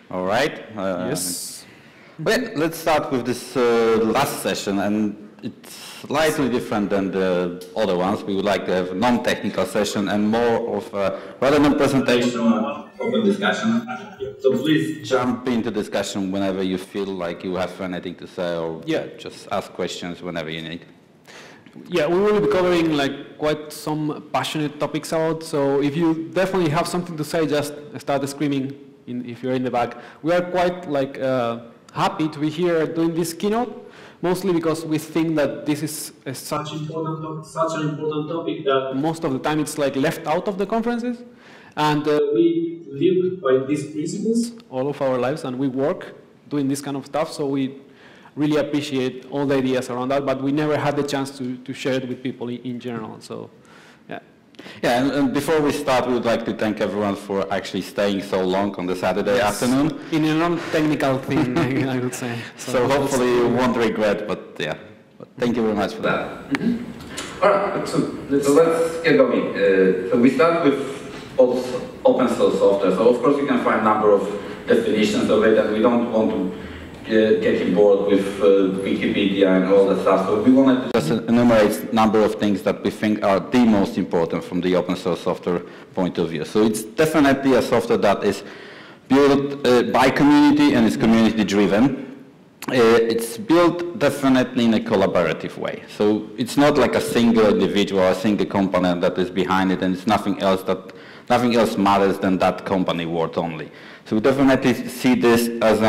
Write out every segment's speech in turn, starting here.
All right. Yes. Well, let's start with this last session, and it's slightly different than the other ones. We would like to have a non-technical session and more of a, rather than presentation, open discussion. So please jump into discussion whenever you feel like you have anything to say, or just ask questions whenever you need. Yeah, we will be covering like quite some passionate topics out. So if you definitely have something to say, just start screaming if you're in the back. We are quite like happy to be here doing this keynote, mostly because we think that this is such an important topic that most of the time it's like left out of the conferences. And we live by these principles all of our lives, and we work doing this kind of stuff. So we really appreciate all the ideas around that, but we never had the chance to share it with people in general. So, yeah. Yeah, and before we start, we would like to thank everyone for actually staying so long on the Saturday afternoon. In a non-technical thing, I would say. So hopefully you won't regret, but yeah. But thank you very much for that. All right, so let's get going. So we start with open source software. So of course you can find a number of definitions of it, and we don't want to get involved with Wikipedia and all that stuff. So we wanted to just enumerate a number of things that we think are the most important from the open source software point of view. So it's definitely a software that is built by community and is community driven. It's built definitely in a collaborative way. So it's not like a single individual or a single component that is behind it, and it's nothing else matters than that company worth only. So we definitely see this as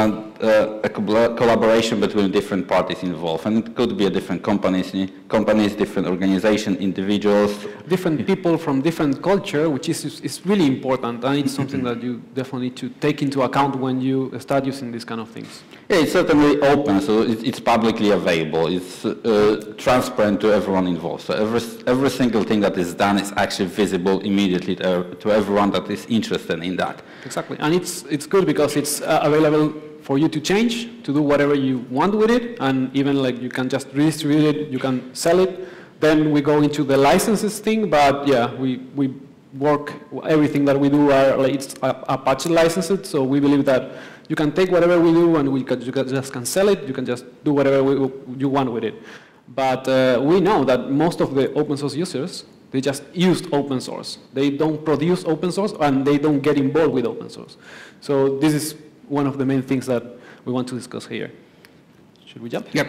a collaboration between different parties involved, and it could be a different companies, different organizations, individuals. Different people from different culture, which is really important, and it's something that you definitely need to take into account when you start using these kind of things. Yeah, it's certainly open, so it's publicly available. It's transparent to everyone involved. So every single thing that is done is actually visible immediately to everyone that is interested in that. Exactly, and it's good because it's available for you to change, to do whatever you want with it, and even like you can just redistribute it, you can sell it. Then we go into the licenses thing, but yeah, we work, everything that we do are like it's Apache licensed, so we believe that you can take whatever we do and you just can sell it, you can just do whatever you want with it. But we know that most of the open source users, they just use open source. They don't produce open source and they don't get involved with open source. So this is one of the main things that we want to discuss here. Should we jump? Yep.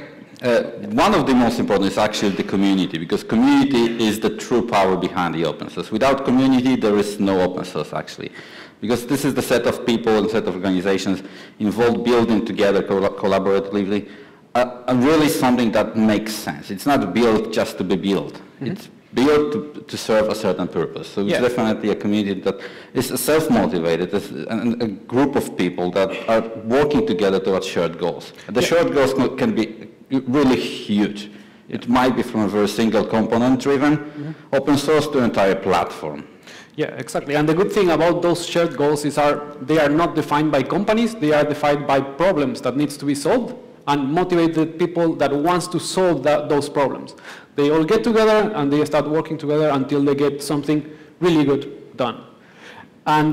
One of the most important is actually the community, because community is the true power behind the open source. Without community, there is no open source actually. Because this is the set of people and set of organizations involved building together collaboratively, and really something that makes sense. It's not built just to be built. Mm-hmm. It's built to serve a certain purpose. So it's definitely a community that is self-motivated, a group of people that are working together towards shared goals. And the shared goals can be really huge. It might be from a very single component driven open source to an entire platform. Yeah, exactly. And the good thing about those shared goals is they are not defined by companies, they are defined by problems that needs to be solved and motivate the people that wants to solve those problems. They all get together and they start working together until they get something really good done. And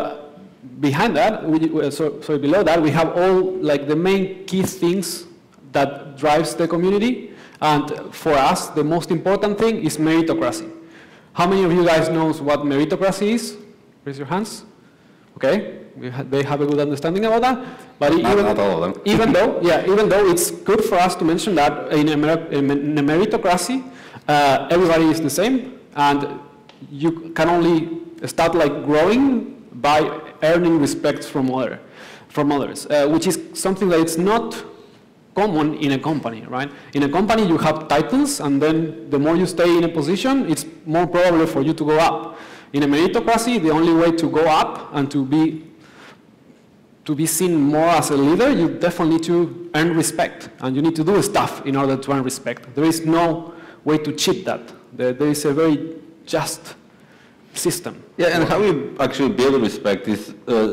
behind that, below that, we have all like the main key things that drives the community. And for us, the most important thing is meritocracy. How many of you guys knows what meritocracy is? Raise your hands. Okay, they have a good understanding about that. But not all of them. even though it's good for us to mention that in a meritocracy, everybody is the same, and you can only start like growing by earning respect from others, which is something that is not common in a company, right? In a company, you have titles, and then the more you stay in a position, it's more probable for you to go up. In a meritocracy, the only way to go up and to be seen more as a leader, you definitely need to earn respect, and you need to do stuff in order to earn respect. There is no way to cheat that. There is a very just system. Yeah, and how you actually build respect is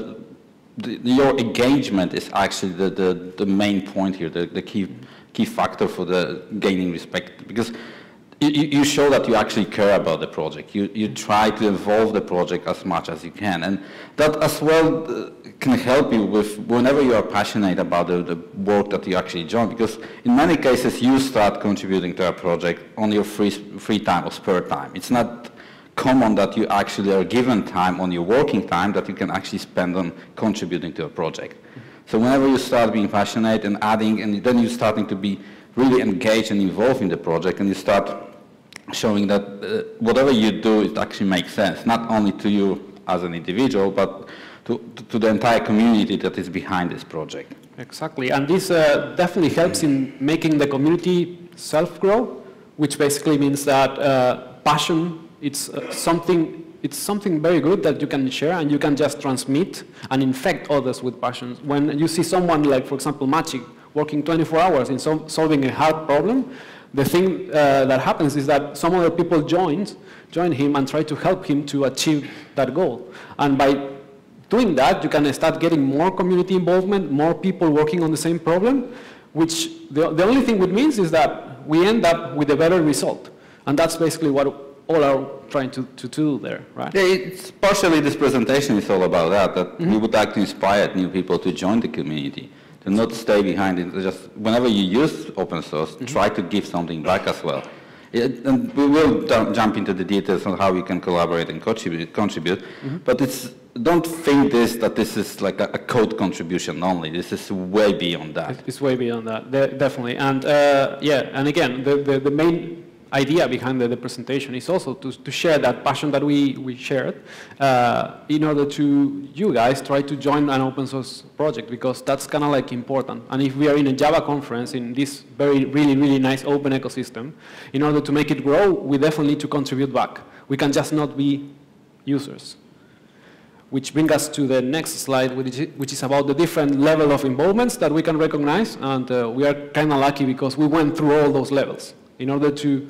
your engagement is actually the main point here, the key factor for the gaining respect, because you show that you actually care about the project. You try to involve the project as much as you can. And that as well can help you with whenever you are passionate about the work that you actually join, because in many cases you start contributing to a project on your free time or spare time. It's not common that you actually are given time on your working time that you can actually spend on contributing to a project. So whenever you start being passionate and adding, and then you're starting to be really engaged and involved in the project, and you start showing that whatever you do, it actually makes sense, not only to you as an individual, but to the entire community that is behind this project. Exactly, and this definitely helps in making the community self-grow, which basically means that passion, it's something very good that you can share and you can just transmit and infect others with passion. When you see someone like, for example, Maciej, working 24 hours in solving a hard problem, the thing that happens is that some other people join him and try to help him to achieve that goal. And by doing that, you can start getting more community involvement, more people working on the same problem, which the only thing it means is that we end up with a better result. And that's basically what all are trying to do there, right? Yeah, it's partially this presentation is all about that we would like to inspire new people to join the community, to not stay behind it. Just whenever you use open source, try to give something back as well. And we will jump into the details on how we can collaborate and contribute. But don't think that this is like a code contribution only. This is way beyond that. It's way beyond that, definitely. And yeah, and again, the main idea behind the presentation is also to share that passion that we shared in order to you guys try to join an open source project, because that's kind of like important. And if we are in a Java conference in this really nice open ecosystem, in order to make it grow, we definitely need to contribute back. We can just not be users. Which brings us to the next slide, which is about the different level of involvements that we can recognize. And we are kind of lucky because we went through all those levels. In order to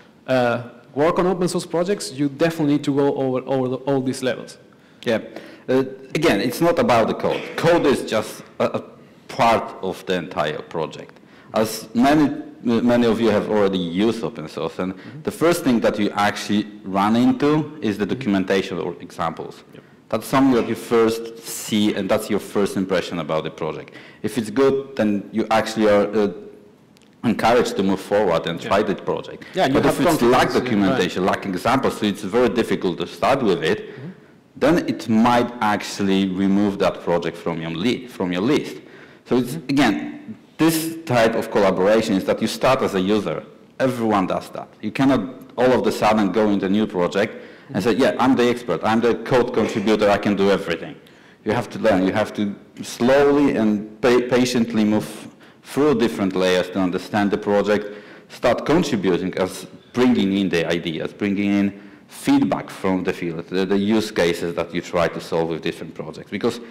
work on open source projects, you definitely need to go over all these levels. Yeah. Again, it's not about the code. Code is just a part of the entire project. As many of you have already used open source, and the first thing that you actually run into is the documentation or examples. Yep. That's something that you first see, and that's your first impression about the project. If it's good, then you actually are encouraged to move forward and try the project. Yeah, but if it's lack documentation, lack examples, so it's very difficult to start with it, then it might actually remove that project from your list. So it's, again, this type of collaboration is that you start as a user. Everyone does that. You cannot all of a sudden go into a new project and say, yeah, I'm the expert, I'm the code contributor, I can do everything. You have to learn. You have to slowly and patiently move through different layers to understand the project, start contributing as bringing in the ideas, bringing in feedback from the field, the use cases that you try to solve with different projects. Because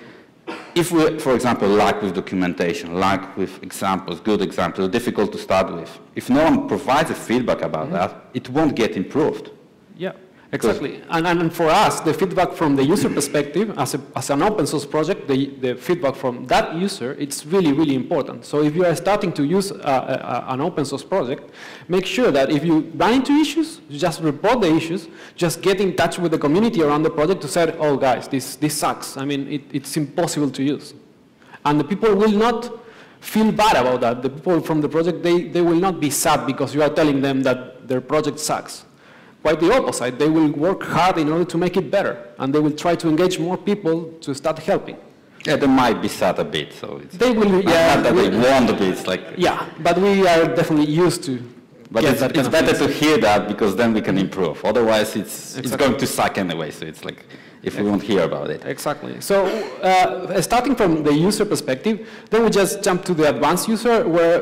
if we, for example, lack with documentation, lack with examples, good examples, difficult to start with, if no one provides a feedback about that, it won't get improved. Yeah. Exactly, and for us, the feedback from the user perspective, as an open source project, the feedback from that user, it's really important. So if you are starting to use an open source project, make sure that if you run into issues, you just report the issues, just get in touch with the community around the project to say, oh guys, this sucks. I mean, it's impossible to use. And the people will not feel bad about that. The people from the project, they will not be sad because you are telling them that their project sucks. Quite the opposite. They will work hard in order to make it better, and they will try to engage more people to start helping. Yeah, they might be sad a bit, so it's they will. Yeah, not that they want to be. It's like yeah, but we are definitely used to. But it's better to hear that, because then we can improve. Otherwise, it's going to suck anyway. So it's like if we won't hear about it. Exactly. So starting from the user perspective, then we just jump to the advanced user, where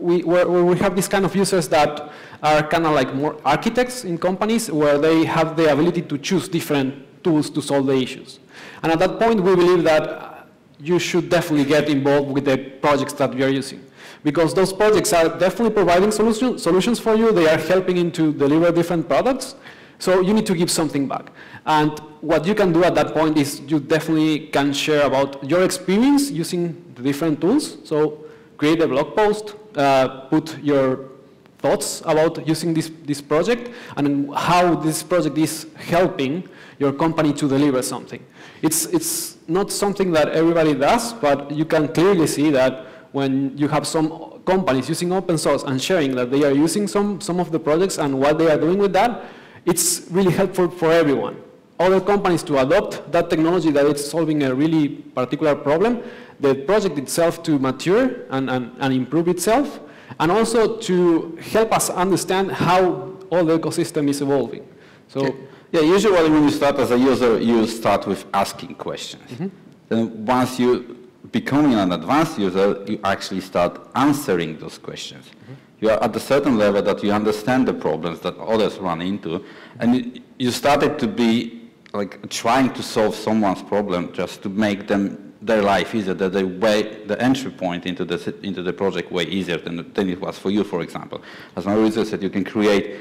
we have this kind of users that are kind of like more architects in companies, where they have the ability to choose different tools to solve the issues. And at that point, we believe that you should definitely get involved with the projects that you're using, because those projects are definitely providing solutions for you. They are helping you to deliver different products. So you need to give something back. And what you can do at that point is you definitely can share about your experience using the different tools. So create a blog post, put your thoughts about using this project and how this project is helping your company to deliver something. It's not something that everybody does, but you can clearly see that when you have some companies using open source and sharing that they are using some of the projects and what they are doing with that, it's really helpful for everyone. Other companies to adopt that technology that it's solving a really particular problem, the project itself to mature and improve itself, and also to help us understand how all the ecosystem is evolving. So, yeah, usually when you start as a user, you start with asking questions. Then once you becoming an advanced user, you actually start answering those questions. You are at a certain level that you understand the problems that others run into, and you started to be like trying to solve someone's problem just to make their life easier, the entry point into the project way easier than it was for you, for example. As Mauricio said, you can create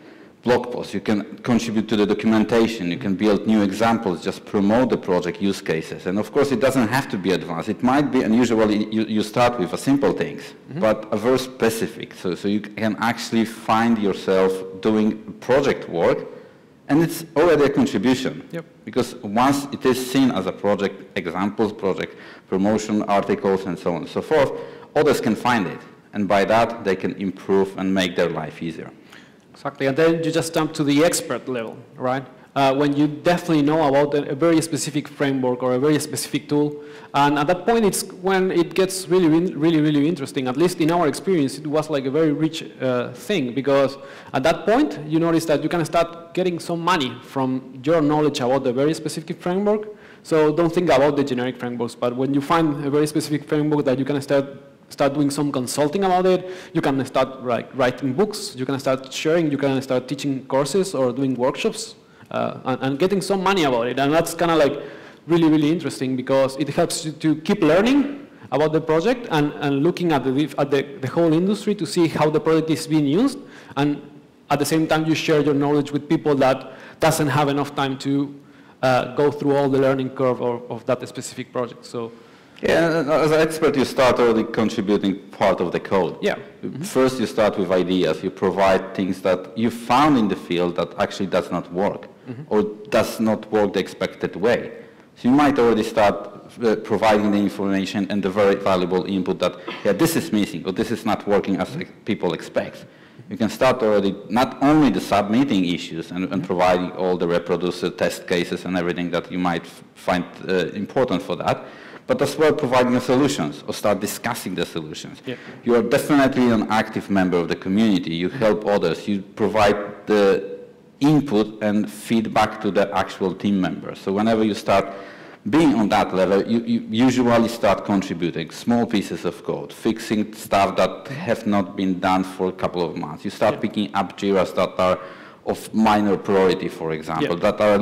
blog posts, you can contribute to the documentation, you can build new examples, just promote the project use cases. And of course, it doesn't have to be advanced. It might be, and usually you start with simple things, but very specific. So you can actually find yourself doing project work, and it's already a contribution. Because once it is seen as a project, examples, project promotion, articles, and so on and so forth, others can find it. And by that, they can improve and make their life easier. Exactly, and then you just jump to the expert level, right? When you definitely know about a very specific framework or a very specific tool, and at that point it's when it gets really interesting. At least in our experience, it was like a very rich thing, because at that point you notice that you can start getting some money from your knowledge about the very specific framework. So don't think about the generic frameworks, but when you find a very specific framework that you can start doing some consulting about it, you can start writing books, you can start sharing, you can start teaching courses or doing workshops and getting some money about it. And that's kind of like really interesting, because it helps you to keep learning about the project and looking at the whole industry to see how the project is being used. And at the same time, you share your knowledge with people that doesn't have enough time to go through all the learning curve of that specific project. So. Yeah, as an expert, you start already contributing part of the code. Yeah. First, you start with ideas. You provide things that you found in the field that actually does not work or does not work the expected way. So you might already start providing the information and the very valuable input that, yeah, this is missing or this is not working as people expect. You can start already not only the submitting issues and providing all the reproducer test cases and everything that you might find important for that, but as well providing the solutions or start discussing the solutions. You are definitely an active member of the community. You help others. You provide the input and feedback to the actual team members. So whenever you start being on that level, you usually start contributing small pieces of code, fixing stuff that have not been done for a couple of months. You start picking up JIRAs that are of minor priority, for example, that are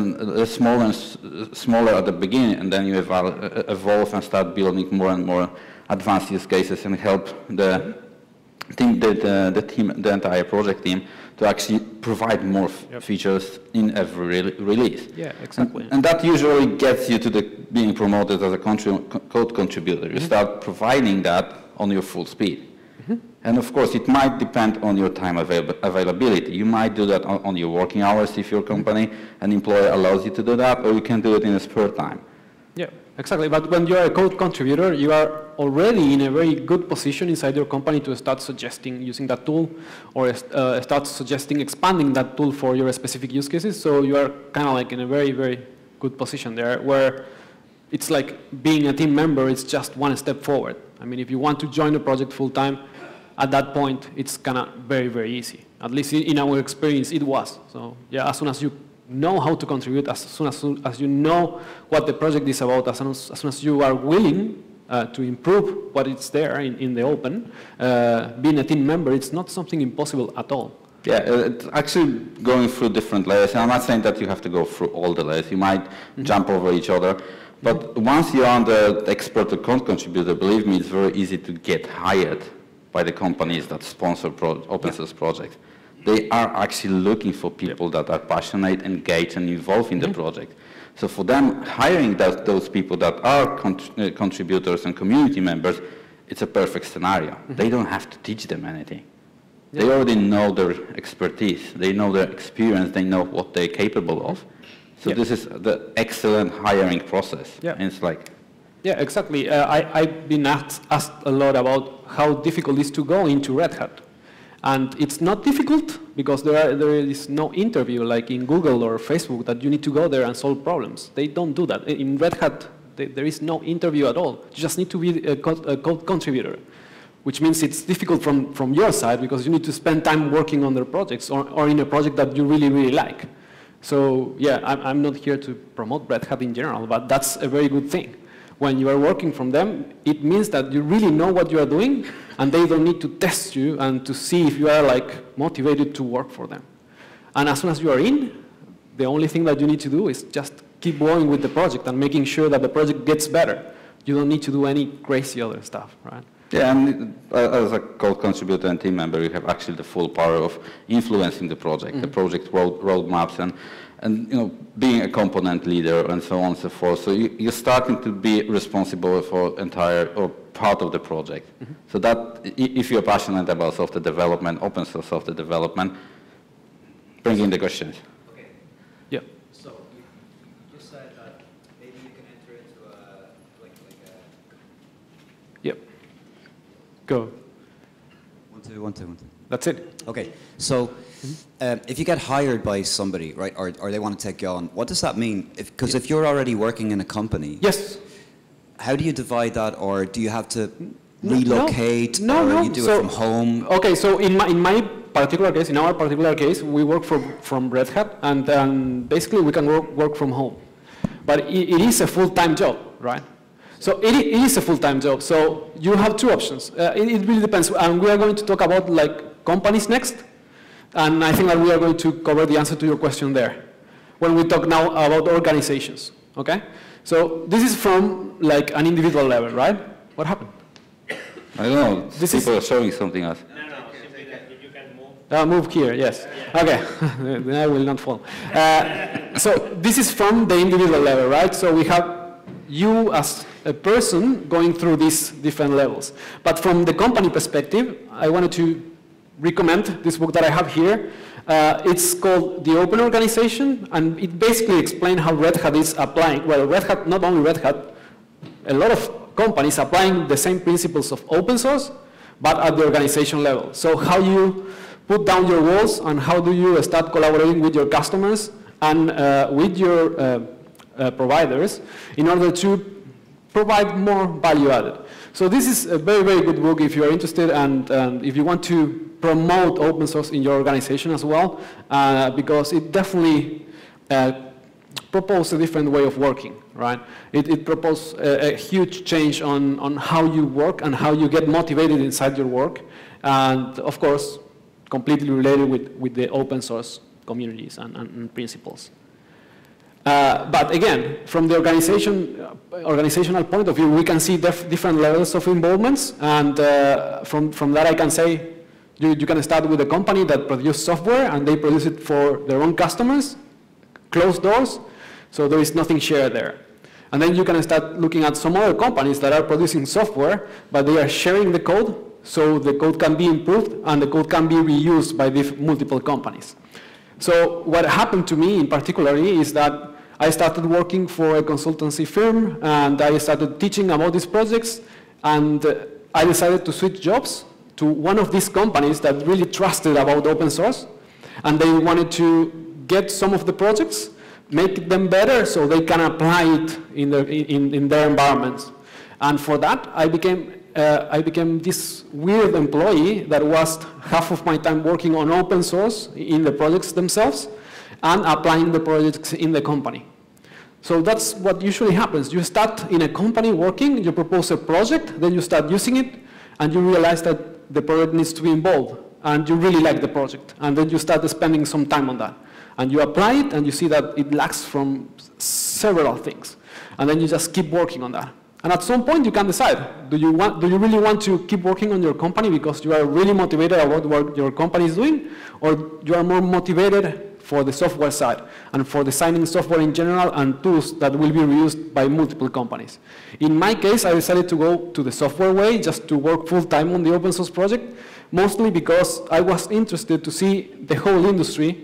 smaller at the beginning, and then you evolve and start building more and more advanced use cases and help the entire project team to actually provide more features in every release. Yeah, exactly. And that usually gets you to being promoted as a code contributor. You start providing that on your full speed. And of course, it might depend on your time availability. You might do that on your working hours if your company, an employer allows you to do that, or you can do it in a spare time. Yeah, exactly. But when you're a code contributor, you are already in a very good position inside your company to start suggesting using that tool, or start suggesting expanding that tool for your specific use cases. So you are kind of like in a very good position there, where it's like being a team member, it's just one step forward. I mean, if you want to join the project full time, at that point, it's kind of very easy. At least in our experience, it was. So yeah, as soon as you know how to contribute, as soon as you know what the project is about, as soon as you are willing to improve what is there in the open, being a team member, it's not something impossible at all. Yeah, it's actually going through different layers. And I'm not saying that you have to go through all the layers. You might jump over each other. But once you're on the expert or code contributor, believe me, it's very easy to get hired by the companies that sponsor open source projects. They are actually looking for people that are passionate, engaged, and involved in the project. So for them, hiring those people that are contributors and community members, it's a perfect scenario. They don't have to teach them anything. They already know their expertise, they know their experience, they know what they're capable of. So this is the excellent hiring process. Yeah. And it's like, yeah, exactly. I've been asked a lot about how difficult it is to go into Red Hat. And it's not difficult because there is no interview like in Google or Facebook that you need to go there and solve problems. They don't do that. In Red Hat, there is no interview at all. You just need to be a code contributor, which means it's difficult from your side because you need to spend time working on their projects or in a project that you really, really like. So yeah, I'm not here to promote Red Hat in general, but that's a very good thing. When you are working from them, it means that you really know what you are doing, and they don't need to test you and to see if you are like motivated to work for them. And as soon as you are in, the only thing that you need to do is just keep going with the project and making sure that the project gets better. You don't need to do any crazy other stuff, right? yeah, and as a code contributor and team member, you have actually the full power of influencing the project, the project roadmaps, and you know, being a component leader and so on and so forth. So you're starting to be responsible for entire or part of the project. So that, if you're passionate about software development, open source software development, bring in the questions. Okay. Yeah. So you just said that maybe you can enter into a like a. Yep. Go. 1, 2, 1, 2, 1, 2. That's it. Okay. So if you get hired by somebody, right, or they want to take you on, what does that mean? Because if you're already working in a company, Yes. how do you divide that, or do you have to relocate, No, or no. you do So- it from home? Okay, so in my particular case, in our particular case, we work from Red Hat, and basically we can work from home. But it is a full-time job, right? So it is a full-time job. So you have two options. It really depends. And we are going to talk about like companies next. And I think that we are going to cover the answer to your question there when we talk now about organizations, okay? So this is from like an individual level, right? What happened? I don't know, This people is- are showing something else. Simply that you can move. Move here, yes. Okay, then I will not fall. So this is from the individual level, right? So we have you as a person going through these different levels. But from the company perspective, I wanted to recommend this book that I have here. It's called The Open Organization, and it basically explains how Red Hat is applying. Well, Red Hat, not only Red Hat, a lot of companies applying the same principles of open source, but at the organization level. So how you put down your walls and how do you start collaborating with your customers and with your providers in order to provide more value added. So this is a very, very good book if you are interested and if you want to promote open source in your organization as well, because it definitely proposes a different way of working, right? It proposes a huge change on how you work and how you get motivated inside your work, and of course, completely related with the open source communities and principles. But again, from the organizational point of view, we can see different levels of involvements, and from that I can say you can start with a company that produces software and they produce it for their own customers, closed doors, so there is nothing shared there. And then you can start looking at some other companies that are producing software, but they are sharing the code, so the code can be improved and the code can be reused by multiple companies. So what happened to me in particular is that I started working for a consultancy firm and I started teaching about these projects, and I decided to switch jobs to one of these companies that really trusted about open source, and they wanted to get some of the projects, make them better so they can apply it in their environments. And for that, I became this weird employee that was half of my time working on open source in the projects themselves and applying the projects in the company. So that's what usually happens. You start in a company working, you propose a project, then you start using it, and you realize that the project needs to be involved, and you really like the project, and then you start spending some time on that. And you apply it, and you see that it lacks from several things. And then you just keep working on that. And at some point, you can decide, do you really want to keep working on your company because you are really motivated about what your company is doing, or you are more motivated for the software side and for designing software in general and tools that will be reused by multiple companies. In my case, I decided to go to the software way, just to work full-time on the open source project, mostly because I was interested to see the whole industry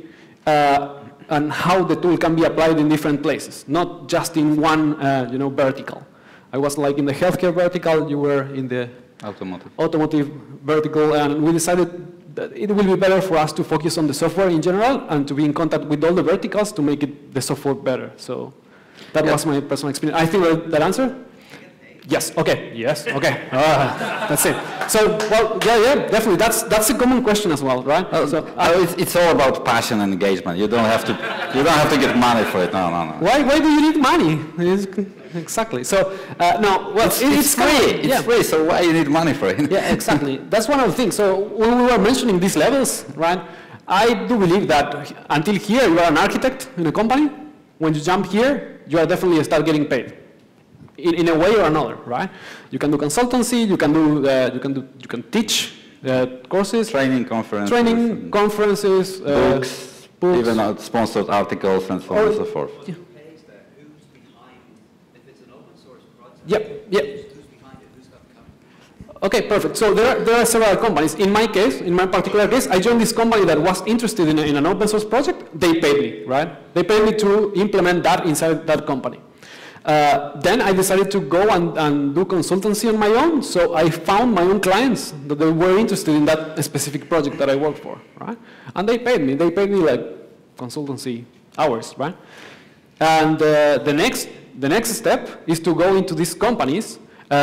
and how the tool can be applied in different places, not just in one vertical. I was like in the healthcare vertical, you were in the automotive vertical, and we decided that it will be better for us to focus on the software in general and to be in contact with all the verticals to make the software better. So that was my personal experience. I think that answer? Yes, okay, yes, okay. That's it. So, well, yeah, definitely. That's a common question as well, right? It's all about passion and engagement. You don't have to get money for it. No. Why do you need money? Exactly. So, no, well, it's free. It's free, so why you need money for it? Yeah, exactly. That's one of the things. So, when we were mentioning these levels, right, I do believe that until here, you are an architect in a company. When you jump here, you are definitely start getting paid. In a way or another, right? You can do consultancy, you can teach courses, training conferences, books, even sponsored articles and so on and so forth. Yeah. Who's behind, if it's an open source project? Yep. Who's behind it? Who's got the company? Okay, perfect. So there are several companies. In my case, in my particular case, I joined this company that was interested in an open source project. They paid me, right? They paid me to implement that inside that company. Then I decided to go and do consultancy on my own, so I found my own clients that they were interested in that specific project that I worked for, right? And they paid me. They paid me like consultancy hours, right? And the next step is to go into these companies,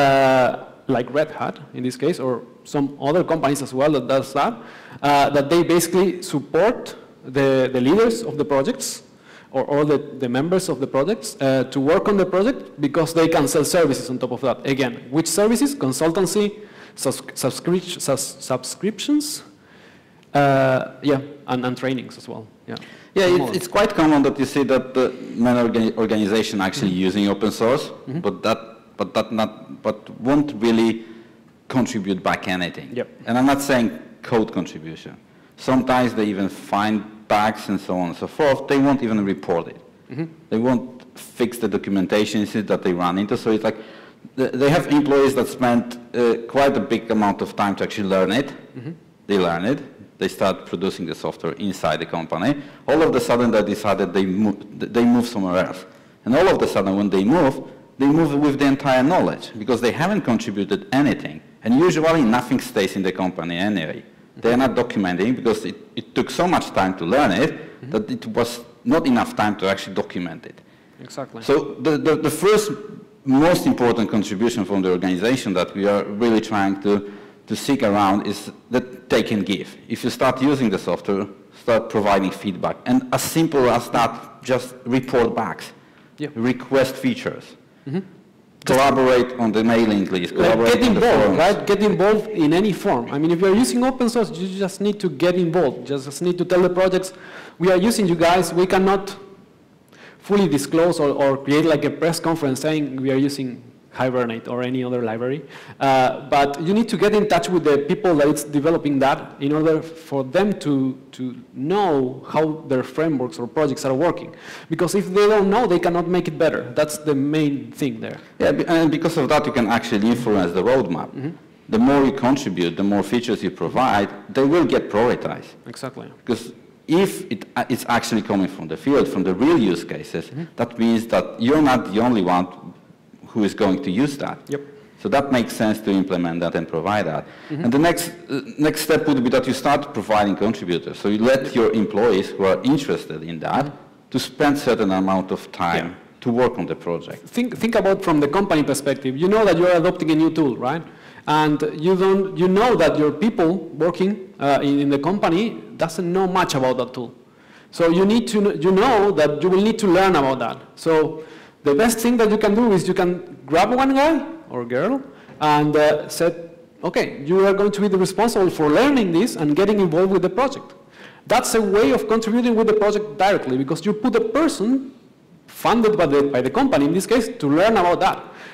like Red Hat in this case, or some other companies as well that does that, that they basically support the leaders of the projects, or the members of the projects to work on the project because they can sell services on top of that. Again, which services? Consultancy, subscriptions, and trainings as well. Yeah, it's quite common that you see that many organizations actually using open source, but won't really contribute back anything. Yep. And I'm not saying code contribution. Sometimes they even find bugs and so on and so forth. They won't even report it. They won't fix the documentation that they run into. So it's like they have employees that spend quite a big amount of time to actually learn it. They learn it. They start producing the software inside the company. All of a sudden they decided they move somewhere else. And all of a sudden when they move with the entire knowledge because they haven't contributed anything. And usually nothing stays in the company anyway. They're not documenting because it took so much time to learn it that it was not enough time to actually document it. Exactly. So the first most important contribution from the organization that we are really trying to seek around is that they can give. If you start using the software, start providing feedback. And as simple as that, just report backs, request features. Collaborate on the mailing list. Get involved, right? Get involved in any form. I mean, if you're using open source, you just need to get involved. Just need to tell the projects, we are using you guys. We cannot fully disclose or create like a press conference saying we are using Hibernate or any other library. But you need to get in touch with the people that is developing that in order for them to know how their frameworks or projects are working. Because if they don't know, they cannot make it better. That's the main thing there. Yeah, and because of that, you can actually influence the roadmap. The more you contribute, the more features you provide, they will get prioritized. Exactly. Because if it's actually coming from the field, from the real use cases, that means that you're not the only one who is going to use that. Yep. So that makes sense to implement that and provide that. And the next step would be that you start providing contributors. So you let your employees who are interested in that to spend certain amount of time to work on the project. Think about from the company perspective. You know that you're adopting a new tool, right? And you know that your people working in the company doesn't know much about that tool. So you know that you will need to learn about that. So the best thing that you can do is you can grab one guy or girl and say, okay, you are going to be the responsible for learning this and getting involved with the project. That's a way of contributing with the project directly because you put a person funded by the company, in this case, to learn about that.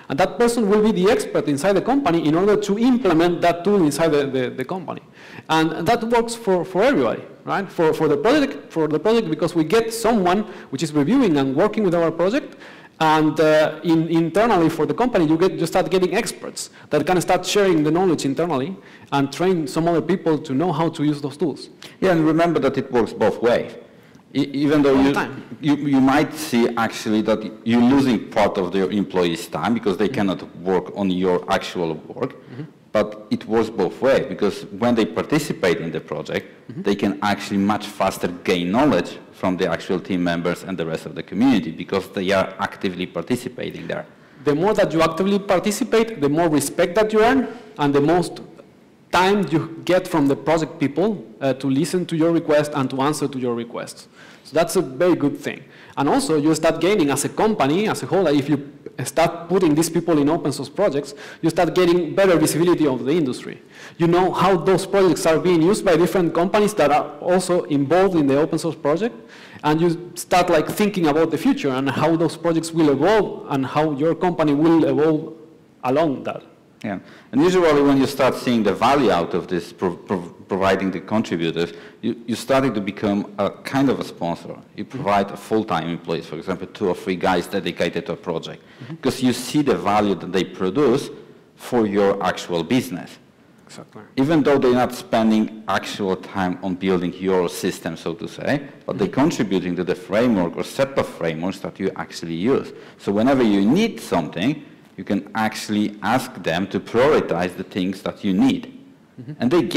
And that person will be the expert inside the company in order to implement that tool inside the company. And that works for everybody, right? For the project because we get someone which is reviewing and working with our project, and internally for the company, you start getting experts that can start sharing the knowledge internally and train some other people to know how to use those tools. Yeah, and remember that it works both ways. Even though you might see actually that you're losing part of your employees' time because they cannot work on your actual work, but it works both ways because when they participate in the project, they can actually much faster gain knowledge from the actual team members and the rest of the community because they are actively participating there. The more that you actively participate, the more respect that you earn, and the most time you get from the project people to listen to your request and to answer to your requests. So that's a very good thing. And also, you start gaining as a company, as a whole, if you start putting these people in open source projects, you start getting better visibility of the industry. You know how those projects are being used by different companies that are also involved in the open source project, and you start like thinking about the future and how those projects will evolve and how your company will evolve along that. Yeah, and usually when you start seeing the value out of this, providing the contributors, you're starting to become a kind of a sponsor. You provide a full-time employees, for example, 2 or 3 guys dedicated to a project, because you see the value that they produce for your actual business. Exactly. Even though they're not spending actual time on building your system, so to say, but they're contributing to the framework or set of frameworks that you actually use. So whenever you need something, you can actually ask them to prioritize the things that you need. And they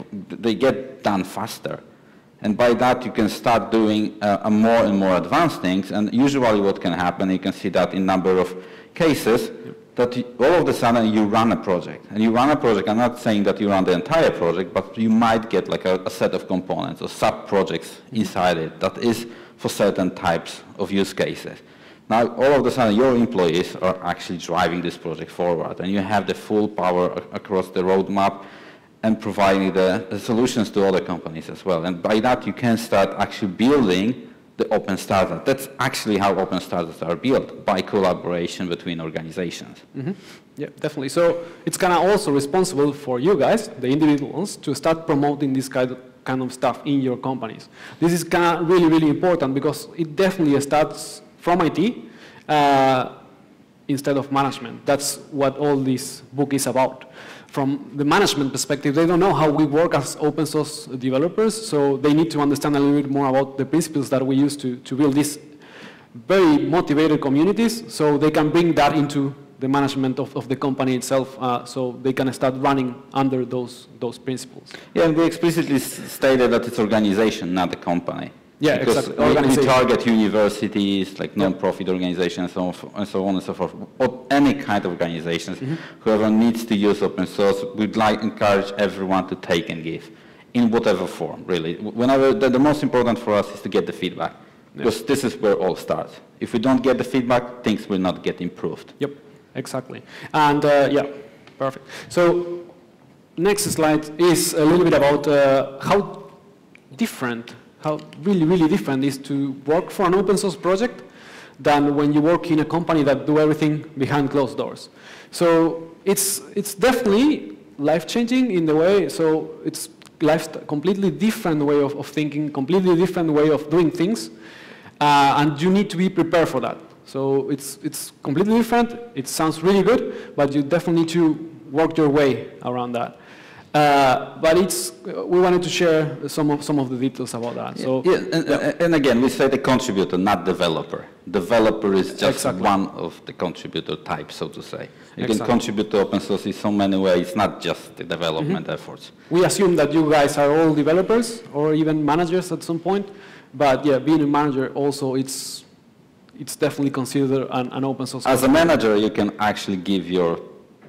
get done faster. And by that, you can start doing more and more advanced things. And usually what can happen, you can see that in a number of cases, that all of a sudden you run a project. And you run a project, I'm not saying that you run the entire project, but you might get like a set of components or sub-projects inside it that is for certain types of use cases. Now, all of a sudden, your employees are actually driving this project forward, and you have the full power across the roadmap and providing the solutions to other companies as well. And by that, you can start actually building the open startup. That's actually how open startups are built, by collaboration between organizations. Yeah, definitely. So it's kind of also responsible for you guys, the individuals, to start promoting this kind of stuff in your companies. This is kind of really, really important because it definitely starts from IT instead of management. That's what all this book is about. From the management perspective, they don't know how we work as open source developers, so they need to understand a little bit more about the principles that we use to build these very motivated communities, so they can bring that into the management of the company itself, so they can start running under those principles. Yeah, and we explicitly stated that it's organization, not the company. Yeah, because exactly. We target universities, like non-profit organizations, and so on and so forth, or any kind of organizations. Whoever needs to use open source, we'd encourage everyone to take and give, in whatever form, really. Whenever the most important for us is to get the feedback, because this is where it all starts. If we don't get the feedback, things will not get improved. Yep, exactly. And yeah, perfect. So next slide is a little bit about how really, really different is to work for an open source project than when you work in a company that do everything behind closed doors. So it's definitely life-changing in the way, so it's completely different way of thinking, completely different way of doing things, and you need to be prepared for that. So it's completely different, it sounds really good, but you definitely need to work your way around that. But we wanted to share some of the details about that. So, and again, we say the contributor, not developer. Developer is just one of the contributor types, so to say. You can contribute to open source in so many ways, not just the development efforts. We assume that you guys are all developers or even managers at some point, but yeah, being a manager also, it's definitely considered an open source. As a manager, you can actually give your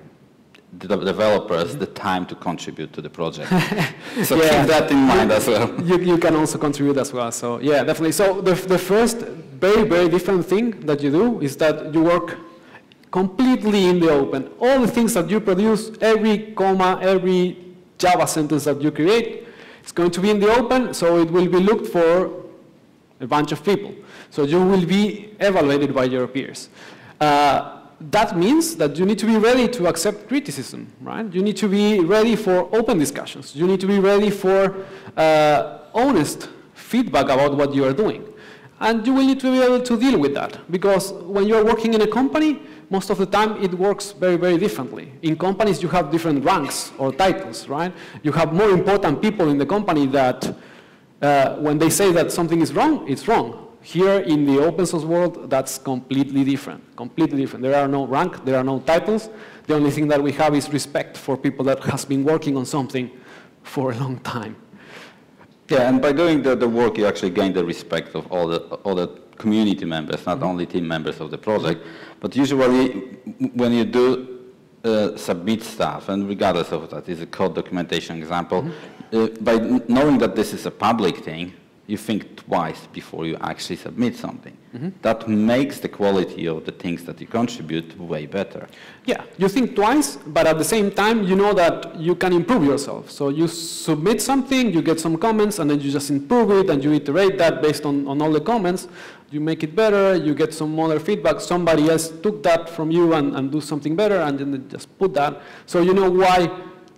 developers the time to contribute to the project. So keep that in mind as well. You can also contribute as well. So yeah, definitely. So the first very, very different thing that you do is that you work completely in the open. All the things that you produce, every comma, every Java sentence that you create, it's going to be in the open, so it will be looked for a bunch of people. So you will be evaluated by your peers. that means that you need to be ready to accept criticism, right? You need to be ready for open discussions. You need to be ready for honest feedback about what you are doing. And you will need to be able to deal with that, because when you are working in a company, most of the time it works very, very differently. In companies, you have different ranks or titles, right? You have more important people in the company that when they say that something is wrong, it's wrong. Here in the open source world, that's completely different, completely different. There are no rank, there are no titles. The only thing that we have is respect for people that has been working on something for a long time. Yeah, and by doing the work, you actually gain the respect of all the community members, not only team members of the project. But usually, when you do submit stuff, and regardless of that, is a code documentation example, by knowing that this is a public thing, you think twice before you actually submit something. That makes the quality of the things that you contribute way better. Yeah, you think twice, but at the same time, you know that you can improve yourself. So you submit something, you get some comments, and then you just improve it, and you iterate that based on all the comments. You make it better, you get some other feedback. Somebody else took that from you and do something better, and then they just put that. So you know why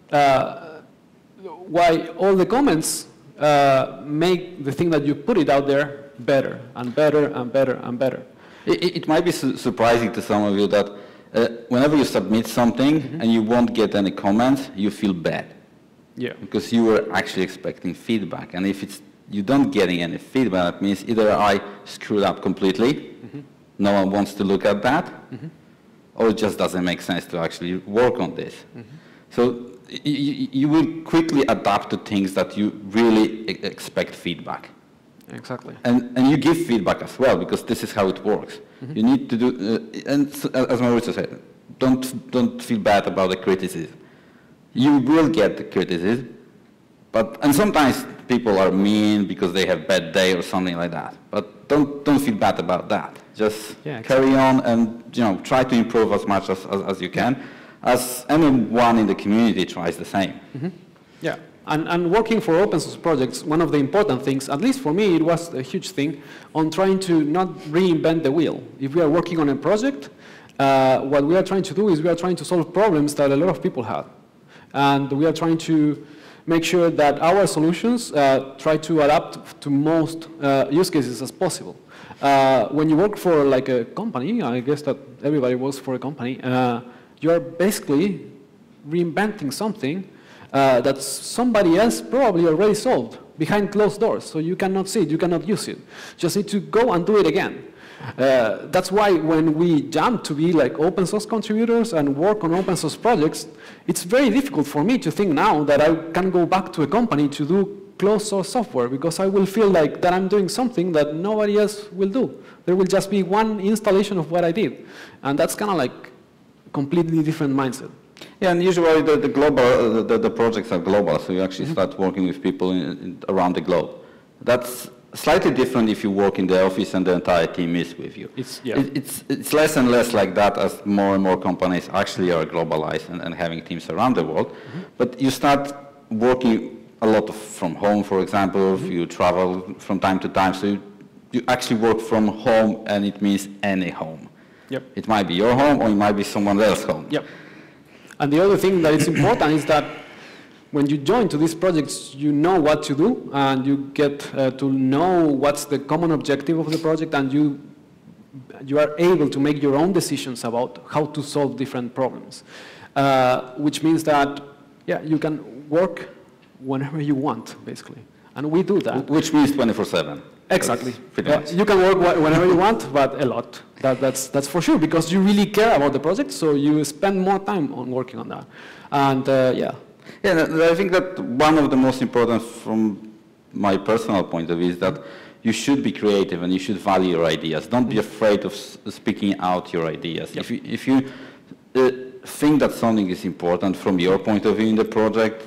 all the comments make the thing that you put it out there better and better and better and better. It might be surprising to some of you that whenever you submit something and you won't get any comments, you feel bad. Yeah. Because you were actually expecting feedback. And if you don't getting any feedback, that means either I screwed up completely, no one wants to look at that, or it just doesn't make sense to actually work on this. So you will quickly adapt to things that you really expect feedback. Exactly. And you give feedback as well, because this is how it works. You need to do, and as Mauricio said, don't feel bad about the criticism. You will get the criticism, and sometimes people are mean because they have bad day or something like that. But don't feel bad about that. Just carry on and try to improve as much as you can, as anyone in the community tries the same. Yeah. And working for open source projects, one of the important things, at least for me, it was a huge thing, on trying to not reinvent the wheel. If we are working on a project, what we are trying to do is we are trying to solve problems that a lot of people have. And we are trying to make sure that our solutions try to adapt to most use cases as possible. When you work for like a company, I guess that everybody works for a company, you are basically reinventing something that somebody else probably already solved behind closed doors. So you cannot see it, you cannot use it. Just need to go and do it again. That's why when we jump to be like open source contributors and work on open source projects, it's very difficult for me to think now that I can go back to a company to do closed source software, because I will feel like that I'm doing something that nobody else will do. There will just be one installation of what I did. And that's kind of like a completely different mindset. Yeah, and usually the projects are global, so you actually start working with people around the globe. That's slightly different if you work in the office and the entire team is with you. It's less and less like that as more and more companies actually are globalized and having teams around the world. But you start working a lot from home, for example, if you travel from time to time, so you actually work from home, and it means any home. Yep. It might be your home or it might be someone else's home. Yep. And the other thing that is important is that when you join to these projects, you know what to do, and you get to know what's the common objective of the project, and you are able to make your own decisions about how to solve different problems, which means that, yeah, you can work whenever you want, basically. And we do that. Which means 24/7. Exactly. You can work whenever you want, but a lot. That's for sure, because you really care about the project, so you spend more time on working on that. And yeah. Yeah, I think that one of the most important from my personal point of view is that you should be creative and you should value your ideas. Don't be afraid of speaking out your ideas. Yep. If you think that something is important from your point of view in the project,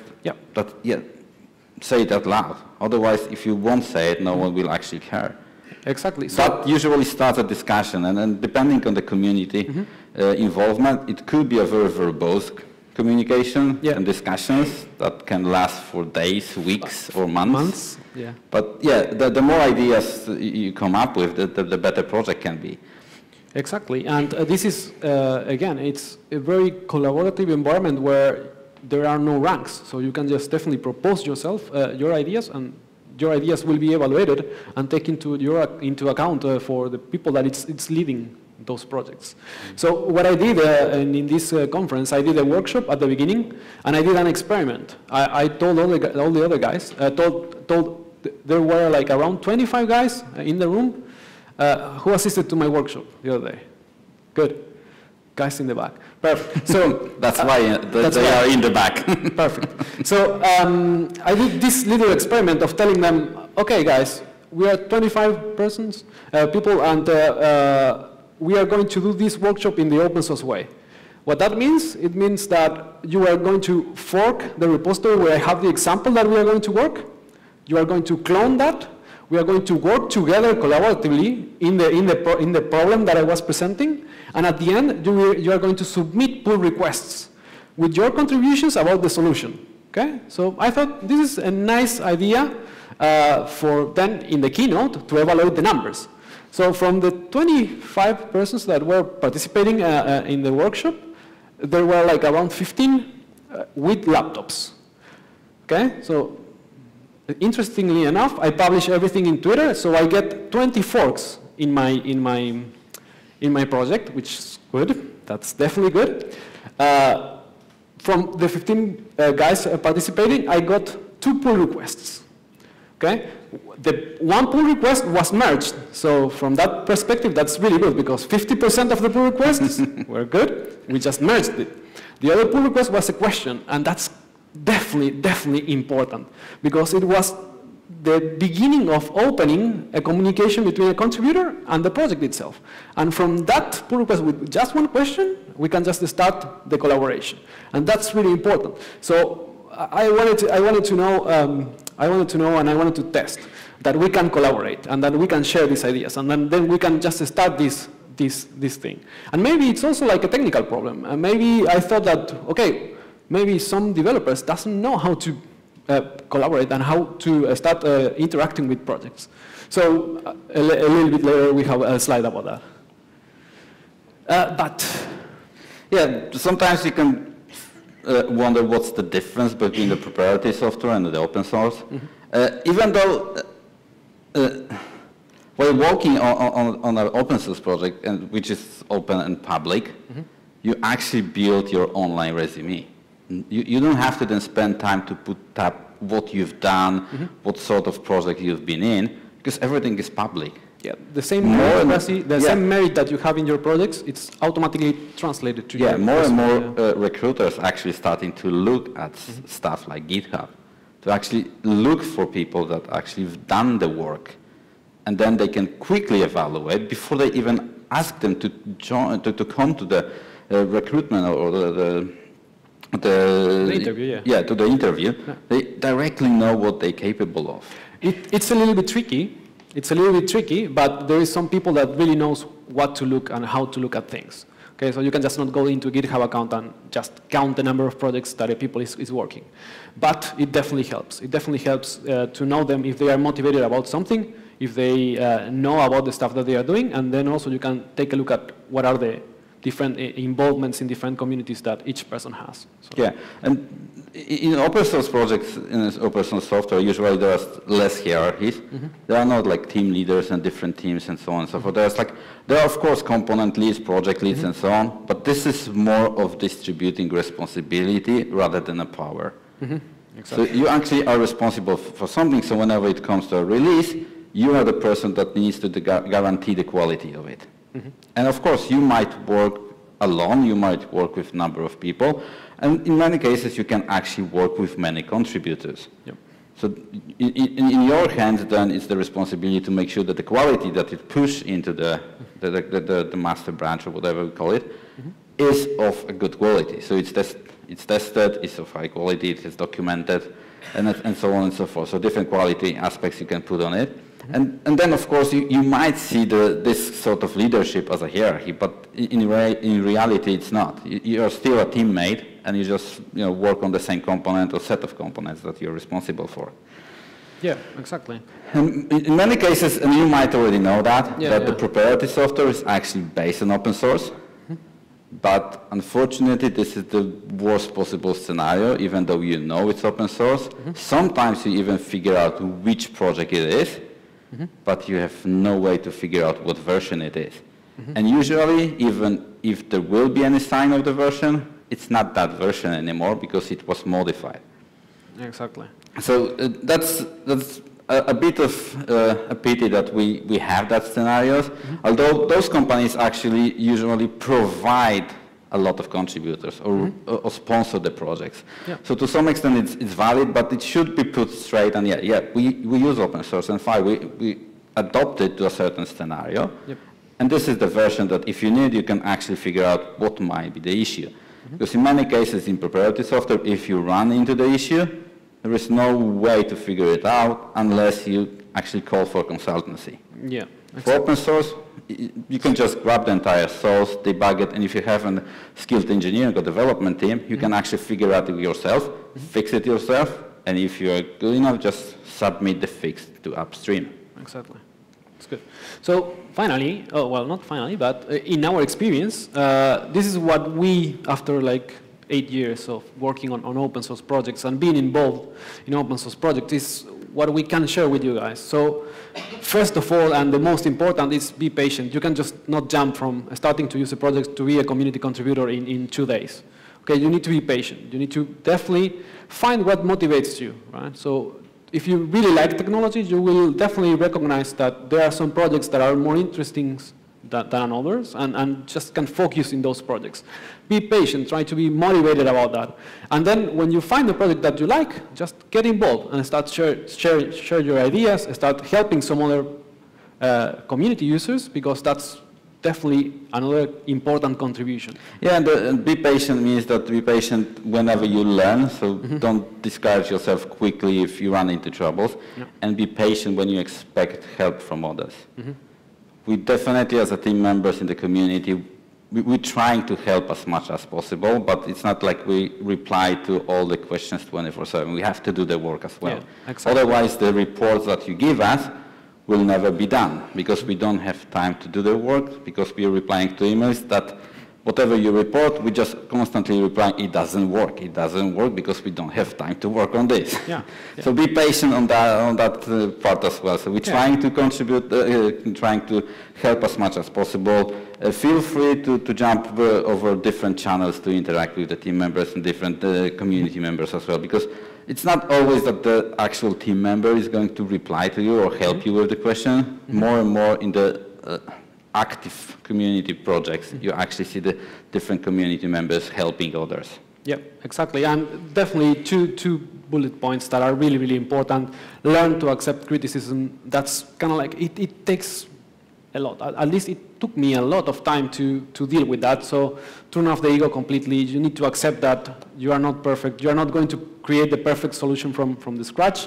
say it out loud. Otherwise, if you won't say it, no one will actually care. Exactly. So that usually starts a discussion, and depending on the community involvement, it could be a very verbose communication and discussions that can last for days, weeks, or months. Yeah. But yeah, the more ideas you come up with, the better project can be. Exactly, and this is, again, it's a very collaborative environment where there are no ranks, so you can just definitely propose yourself, your ideas, and your ideas will be evaluated and taken into account for the people that it's leading those projects. So what I did in this conference, I did a workshop at the beginning, and I did an experiment. I told all the other guys, there were like around 25 guys in the room who assisted to my workshop the other day. Good. Guys in the back. Perfect. So that's why they are in the back. Perfect. So I did this little experiment of telling them, okay, guys, we are 25 people, and we are going to do this workshop in the open source way. What that means, it means that you are going to fork the repository where I have the example that we are going to work. You are going to clone that. We are going to work together collaboratively in the problem that I was presenting. And at the end, you are going to submit pull requests with your contributions about the solution. Okay? So I thought this is a nice idea for then in the keynote to evaluate the numbers. So from the 25 persons that were participating in the workshop, there were like around 15 with laptops. Okay? So interestingly enough, I publish everything in Twitter, so I get 20 forks in my project, which is good. That's definitely good. From the 15 guys participating, I got 2 pull requests. Okay? The one pull request was merged, so from that perspective, that's really good because 50% of the pull requests were good. We just merged it. The other pull request was a question, and that's definitely important because it was the beginning of opening a communication between a contributor and the project itself. And from that pull request with just one question, we can just start the collaboration. And that's really important. So I wanted to know and I wanted to test that we can collaborate and that we can share these ideas. And then we can just start this thing. And maybe it's also like a technical problem. And maybe I thought that, okay, maybe some developers doesn't know how to collaborate and how to start interacting with projects. So a little bit later, we have a slide about that. But yeah, sometimes you can wonder what's the difference between the proprietary software and the open source. Even though while working on an open source project, which is open and public, you actually build your online resume. You don't have to then spend time to put up what you've done, what sort of project you've been in, because everything is public. Yeah, the same same merit that you have in your projects, it's automatically translated to your more and more recruiters actually starting to look at stuff like GitHub, to actually look for people that actually have done the work, and then they can quickly evaluate before they even ask them to join, to come to the recruitment or the interview, to the interview. Yeah. They directly know what they're capable of. It's a little bit tricky. It's a little bit tricky, but there is some people that really knows what to look and how to look at things. Okay, so you can just not go into a GitHub account and just count the number of projects that a people is working. But it definitely helps. It definitely helps to know them if they are motivated about something, if they know about the stuff that they are doing, and then also you can take a look at what are the different involvements in different communities that each person has. So. Yeah, and in open source projects, in open source software, usually there's less hierarchies. There are not like team leaders and different teams and so on and so forth. There are of course component leads, project leads and so on, but this is more of distributing responsibility rather than a power. Exactly. So you actually are responsible for something, so whenever it comes to a release, you are the person that needs to guarantee the quality of it. And of course, you might work alone, you might work with a number of people, and in many cases, you can actually work with many contributors. Yep. So in your hands, then, is the responsibility to make sure that the quality that you push into the master branch, or whatever we call it, is of a good quality. So it's tested, it's of high quality, it is documented, and so on and so forth. So different quality aspects you can put on it. And then, of course, you might see this sort of leadership as a hierarchy, but in reality, it's not. You're still a teammate, and you just work on the same component or set of components that you're responsible for. Yeah, exactly. And in many cases, and you might already know that, Yeah, the proprietary software is actually based on open source. But unfortunately, this is the worst possible scenario, even though you know it's open source. Sometimes you even figure out which project it is, but you have no way to figure out what version it is. And usually, even if there will be any sign of the version, it's not that version anymore because it was modified. Exactly. So that's a bit of a pity that we have that scenarios, although those companies actually usually provide a lot of contributors or sponsor the projects. Yeah. So to some extent it's valid, but it should be put straight, and we use open source, and fine, we adopt it to a certain scenario. Yep. And this is the version that if you need, you can actually figure out what might be the issue. Because in many cases in proprietary software, if you run into the issue, there is no way to figure it out unless you actually call for consultancy. Yeah. For open source, you can just grab the entire source, debug it, and if you have a skilled engineering or development team, you can actually figure out it yourself, fix it yourself, and if you are good enough, just submit the fix to upstream. Exactly. That's good. So finally, oh, well, not finally, but in our experience, this is what we, after like 8 years of working on open source projects and being involved in open source projects, is what we can share with you guys. So first of all, and the most important, is be patient. You can just not jump from starting to use a project to be a community contributor in 2 days. Okay, you need to be patient. You need to definitely find what motivates you, right? So if you really like technology, you will definitely recognize that there are some projects that are more interesting than others, and just can focus in those projects. Be patient, try to be motivated about that. And then when you find a project that you like, just get involved and start share your ideas, start helping some other community users, because that's definitely another important contribution. Yeah, and be patient means that be patient whenever you learn, so don't discourage yourself quickly if you run into troubles, and be patient when you expect help from others. We definitely, as a team members in the community, we're trying to help as much as possible, but it's not like we reply to all the questions 24/7. We have to do the work as well. Yeah, exactly. Otherwise, the reports that you give us will never be done, because we don't have time to do the work, because we are replying to emails that whatever you report, we just constantly reply, it doesn't work, because we don't have time to work on this. Yeah. So be patient on that part as well. So we're trying to contribute, trying to help as much as possible. Feel free to jump over different channels to interact with the team members and different community members as well, because it's not always that the actual team member is going to reply to you or help you with the question. More and more in the active community projects, you actually see the different community members helping others. Yeah, exactly. And definitely two bullet points that are really, really important. Learn to accept criticism. That's kind of like, it takes a lot. At least it took me a lot of time to deal with that. So turn off the ego completely. You need to accept that you are not perfect. You are not going to create the perfect solution from the scratch.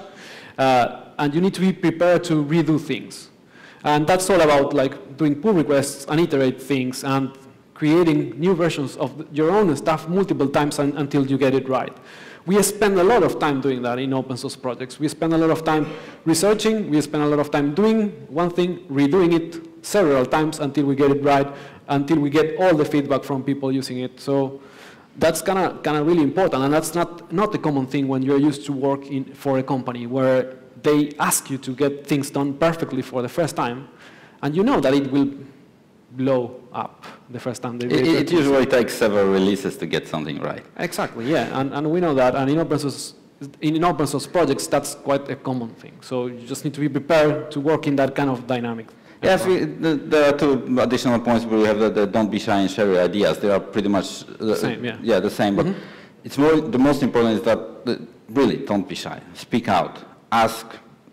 And you need to be prepared to redo things. And that's all about like doing pull requests and iterate things and creating new versions of your own stuff multiple times until you get it right. We spend a lot of time doing that in open source projects. We spend a lot of time researching. We spend a lot of time doing one thing, redoing it several times until we get it right, until we get all the feedback from people using it. So that's kind of really important, and that's not a common thing when you're used to work for a company where they ask you to get things done perfectly for the first time, and you know that it will blow up the first time. It usually takes several releases to get something right. Exactly, yeah, and we know that, and in open source projects, that's quite a common thing. So you just need to be prepared to work in that kind of dynamic. Yes, there are two additional points where we have the don't be shy and share your ideas. They are pretty much the same, yeah. The same. But it's more, the most important is that really don't be shy. Speak out. Ask.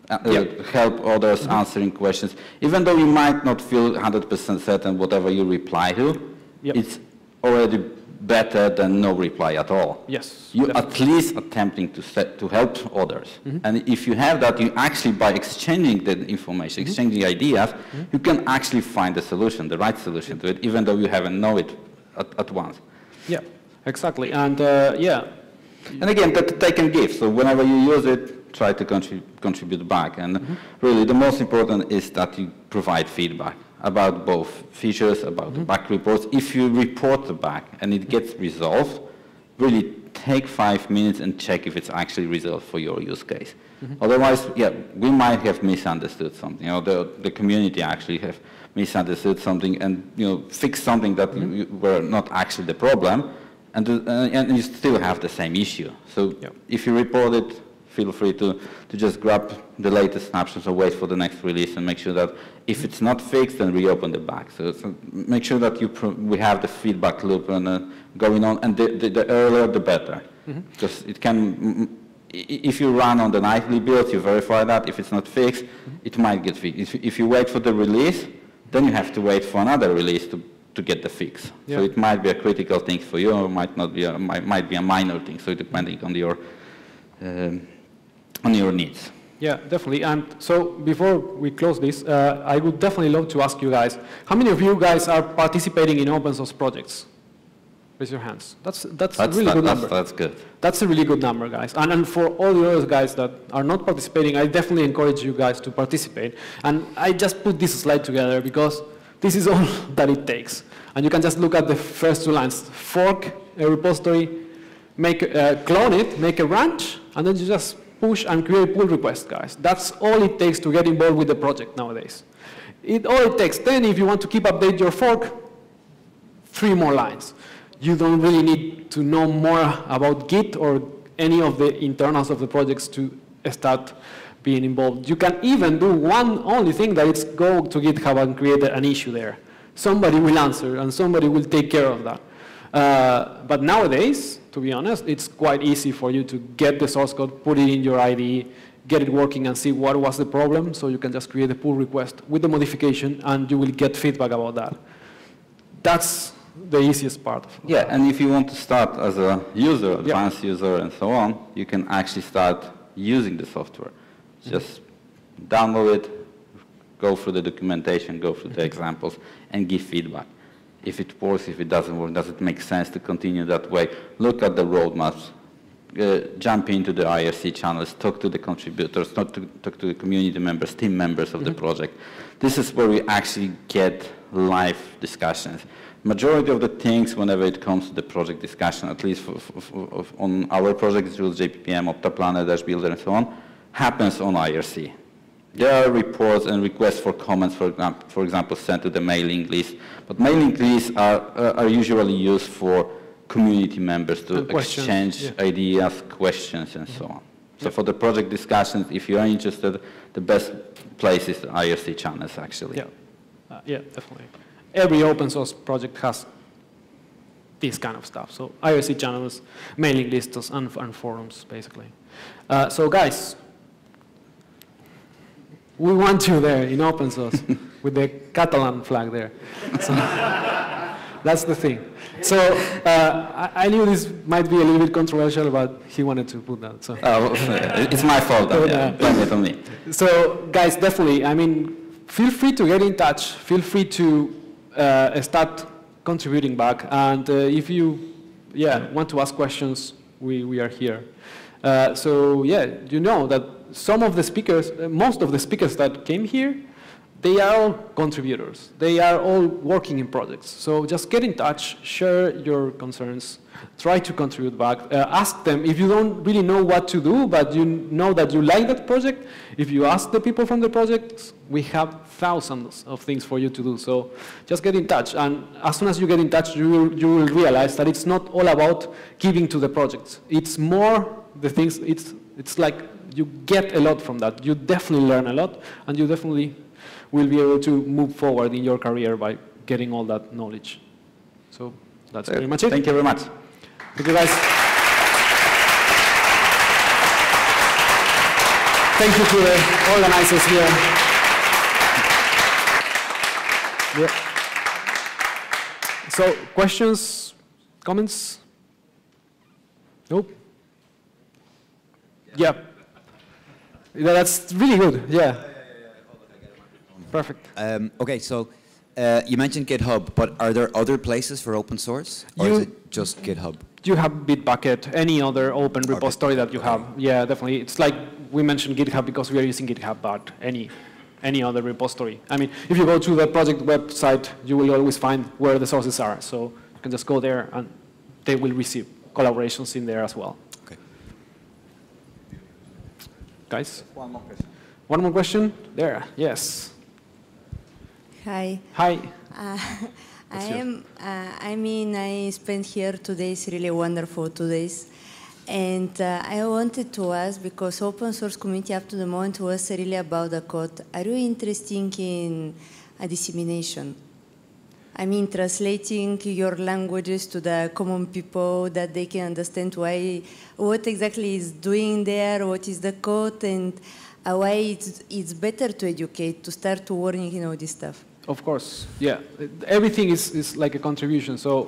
Help others answering questions. Even though you might not feel 100% certain whatever you reply to, it's already better than no reply at all. Yes. You at least attempting to help others. And if you have that, you actually, by exchanging the information, exchanging ideas, you can actually find the solution, the right solution to it, even though you haven't know it at once. Yeah, exactly. And And again, that they can give. So whenever you use it, try to contribute back. And really, the most important is that you provide feedback about both features, about the bug reports. If you report the bug and it gets resolved, really take 5 minutes and check if it's actually resolved for your use case. Otherwise, yeah, we might have misunderstood something. The community actually have misunderstood something and fix something that were not actually the problem, and you still have the same issue. So if you report it, feel free to just grab the latest snapshots or wait for the next release and make sure that if it's not fixed, then reopen the bug. So make sure that we have the feedback loop going on, and the earlier the better, because it can. If you run on the nightly build, you verify that. If it's not fixed, it might get fixed. If you wait for the release, then you have to wait for another release to get the fix. So it might be a critical thing for you, or might not be might be a minor thing. So depending on your needs. Yeah, definitely. And so before we close this, I would definitely love to ask you guys, how many of you guys are participating in open source projects? Raise your hands. That's a really good number. That's good. That's a really good number, guys. And for all the other guys that are not participating, I definitely encourage you guys to participate. And I just put this slide together because this is all that it takes. And you can just look at the first 2 lines. Fork a repository, clone it, make a branch, and then you just push and create pull request, guys. That's all it takes to get involved with the project nowadays. All it takes. Then if you want to keep update your fork, 3 more lines. You don't really need to know more about Git or any of the internals of the projects to start being involved. You can even do one only thing, that is go to GitHub and create an issue there. Somebody will answer and somebody will take care of that. But nowadays, to be honest, it's quite easy for you to get the source code, put it in your IDE, get it working and see what was the problem, so you can just create a pull request with the modification and you will get feedback about that. That's the easiest part. Yeah, and if you want to start as a user, advanced user and so on, you can actually start using the software. Just download it, go through the documentation, go through the examples, and give feedback. If it works, if it doesn't work, does it make sense to continue that way? Look at the roadmaps, jump into the IRC channels, talk to the contributors, talk to the community members, team members of the project. This is where we actually get live discussions. Majority of the things, whenever it comes to the project discussion, at least on our projects, Jules, JPPM, Optaplanner, Dash Builder, and so on, happens on IRC. There are reports and requests for comments, for example, sent to the mailing list. But mailing lists are usually used for community members to exchange ideas, questions, and so on. So for the project discussions, if you are interested, the best place is the IRC channels, actually. Yeah, definitely. Every open source project has this kind of stuff. So IRC channels, mailing lists, and forums, basically. So guys, we want you there in open source with the Catalan flag there. So that's the thing. So I knew this might be a little bit controversial, but he wanted to put that. So. It's my fault. Blame it on me. So guys, definitely, I mean, feel free to get in touch. Feel free to start contributing back. And if you want to ask questions, we are here. So you know that some of the speakers, most of the speakers that came here, they are all contributors. They are all working in projects. So just get in touch, share your concerns, try to contribute back. Ask them if you don't really know what to do, but you know that you like that project. If you ask the people from the project, we have thousands of things for you to do. So just get in touch. And as soon as you get in touch, you will realize that it's not all about giving to the project. It's more the things, it's like you get a lot from that. You definitely learn a lot, and you definitely will be able to move forward in your career by getting all that knowledge. So that's pretty much it. Thank you very much. Thank you, guys. Thank you to the organizers here. So, questions, comments? Nope. Yeah. That's really good. Yeah. Perfect. Okay, so you mentioned GitHub, but are there other places for open source, or is it just GitHub? you have Bitbucket, any other open repository that you have. Yeah, definitely. It's like we mentioned GitHub because we are using GitHub, but any other repository. I mean, if you go to the project website, you will always find where the sources are. So you can just go there, and they will receive collaborations in there as well. Okay. Guys? One more question. One more question? There, yes. Hi. Hi. I spent here 2 days, really wonderful 2 days. And I wanted to ask, because open source community up to the moment was really about the code. Are you interested in a dissemination? I mean, translating your languages to the common people that they can understand what exactly is doing there, what is the code, and why it's better to educate, to start to learning all this stuff. Of course, yeah. Everything is like a contribution. So,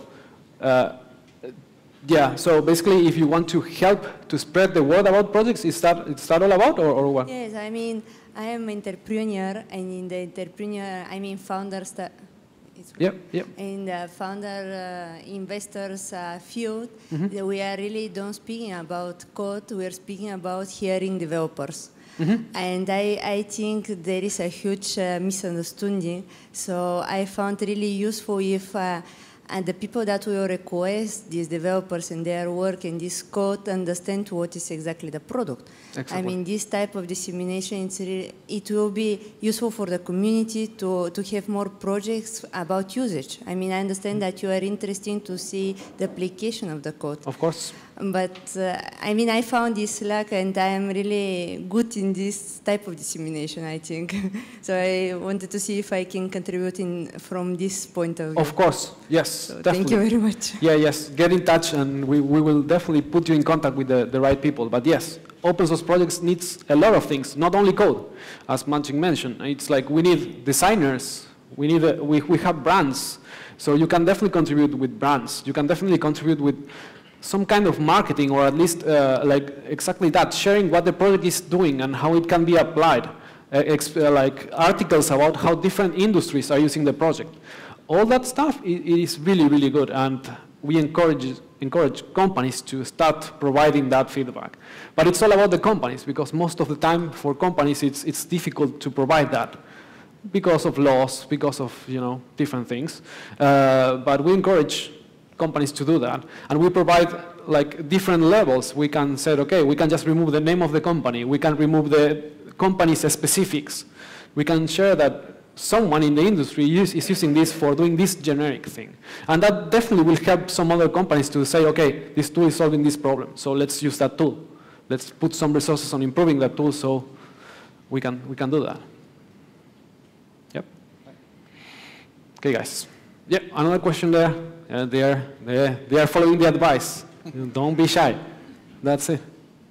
yeah. So basically, if you want to help to spread the word about projects, is that all about, or what? Yes, I mean, I am an entrepreneur, and in the entrepreneur, I mean, founders. Yep. In the founder investors field, we are really don't speaking about code. We are speaking about hearing developers. And I think there is a huge misunderstanding. So I found really useful if and the people that will request these developers and their work and this code understand what is exactly the product. Exactly. I mean, this type of dissemination, it will be useful for the community to have more projects about usage. I mean, I understand that you are interested to see the application of the code. Of course. But I mean, I found this luck, and I am really good in this type of dissemination, I think. So I wanted to see if I can contribute from this point of view. Of course, yes, so definitely. Thank you very much. Yeah, yes, get in touch, and we will definitely put you in contact with the right people. But yes, open source projects needs a lot of things, not only code, as Maciej mentioned. It's like we need designers, we have brands, so you can definitely contribute with brands. You can definitely contribute with some kind of marketing, or at least like exactly that, sharing what the project is doing and how it can be applied, like articles about how different industries are using the project. All that stuff it is really, really good, and we encourage companies to start providing that feedback. But it's all about the companies, because most of the time for companies it's difficult to provide that because of laws, because of different things. But we encourage companies to do that, and we provide like different levels. We can say, okay, we can just remove the name of the company, we can remove the company's specifics, we can share that someone in the industry is using this for doing this generic thing, and that definitely will help some other companies to say, okay, this tool is solving this problem, so let's use that tool, let's put some resources on improving that tool, so we can do that. Yep. Okay, guys. Yeah, another question there. They are following the advice. Don't be shy. That's it.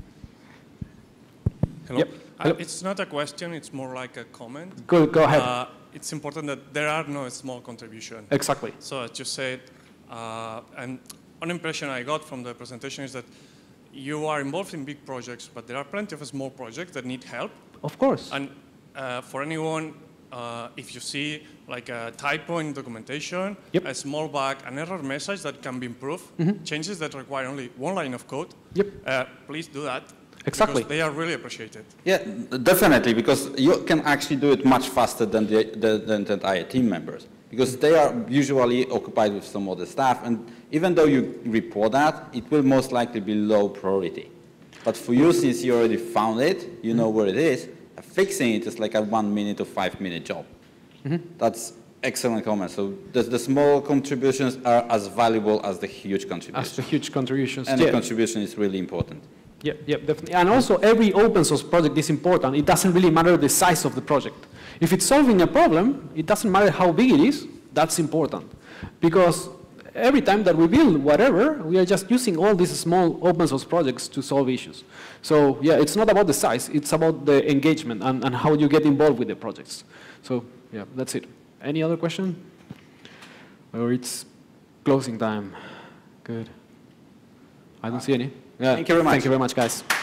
Hello. Yep. Hello. It's not a question, it's more like a comment. Go ahead. It's important that there are no small contributions. Exactly. So as you said, and one impression I got from the presentation is that you are involved in big projects, but there are plenty of small projects that need help. Of course. And for anyone, if you see like a typo in documentation, yep. a small bug, an error message that can be improved, changes that require only one line of code, yep. Please do that. Exactly. Because they are really appreciated. Yeah, definitely, because you can actually do it much faster than the entire team members, because they are usually occupied with some other stuff, and even though you report that, it will most likely be low priority. But for you, since you already found it, you know where it is, fixing it is like a 1 minute or 5 minute job. That's excellent comment. So the small contributions are as valuable as the huge contributions. As the huge contributions. And the contribution is really important. Yeah, definitely. And also, every open source project is important. It doesn't really matter the size of the project. If it's solving a problem, it doesn't matter how big it is, that's important. Because every time that we build whatever, we are just using all these small open source projects to solve issues. So yeah, it's not about the size, it's about the engagement and how you get involved with the projects. So yeah, that's it. Any other question? Or it's closing time. Good. I don't see any. Yeah. Thank you very much. Thank you very much, guys.